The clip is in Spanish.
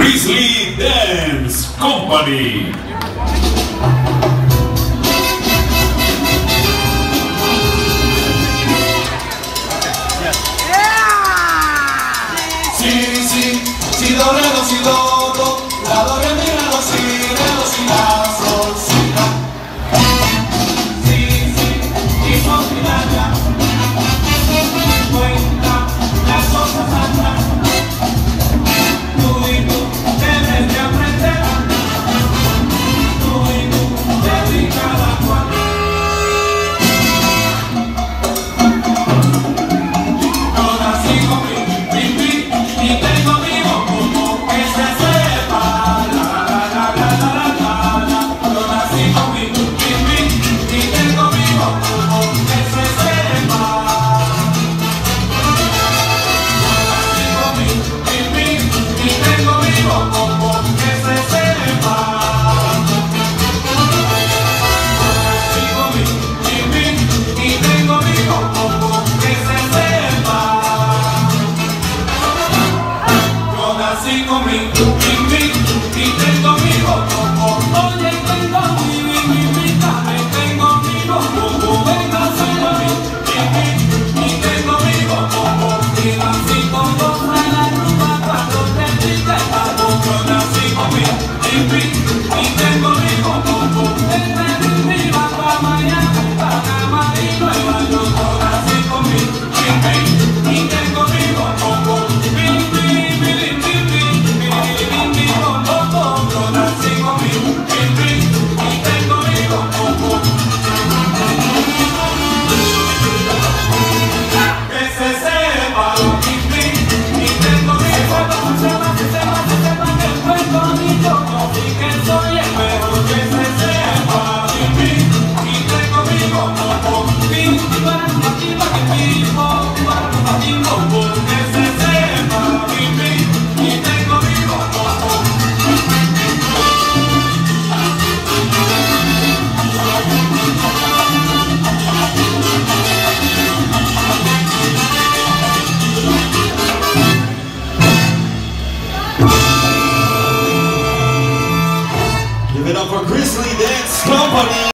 Grizzly Dance Company. Sí, sí, si do, re, do, si, do, la, do, re, mi, la, do, si, re, do, si, la, sol, si, la. Sí, sí, y sol, mi, la, ya. Cuenta las cosas atrás. Tú y tú debes de aprender. Tú y tú de ti cada cual. Yo nací con y tengo vivo como que se sepa, yo nací con y tengo vivo como que se sepa, yo nací con y tengo vivo como que se sepa, yo nací con y tengo vivo como que se sepa. Nací con y tengo mi como oye tengo